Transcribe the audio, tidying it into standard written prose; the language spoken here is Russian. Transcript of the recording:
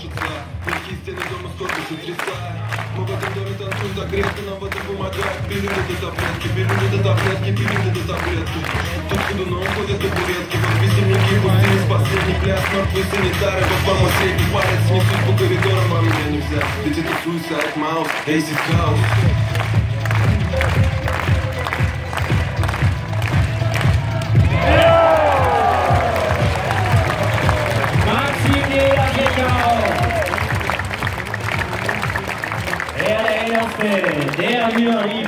колышется. Мягкие стены дома сколько сотрясает. Мы в этом доме танцуем так редко, нам в этом помогает. Пилюли до таблетки, пилюли до таблетки. Тут ходуном ходят табуретки. Вот весельники пустили с последний пляс. Мертвые санитары, по-моему, средний палец несут по коридорам, а меня нельзя. Ведь это Suicide Mouse, Acid House. Er der erste, der hier